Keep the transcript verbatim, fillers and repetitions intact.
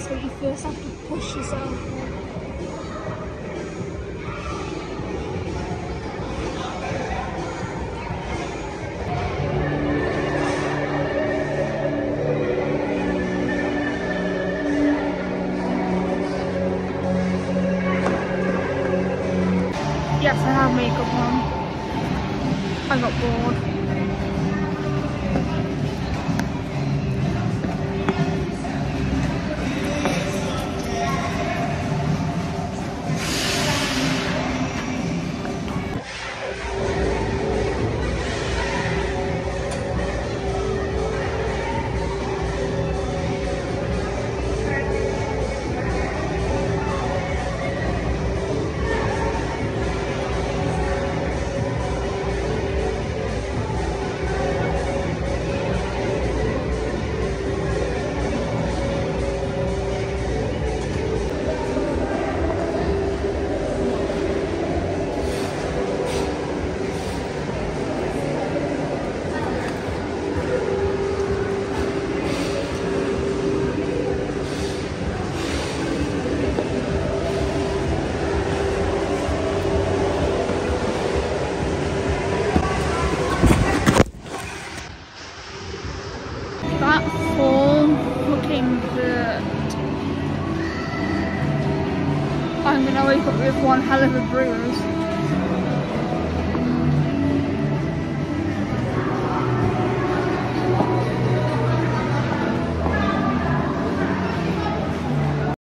but you first have to push yourself. Yes, I have makeup on. I got bored. That fall looking dirt. I'm gonna wake up with one hell of a bruise.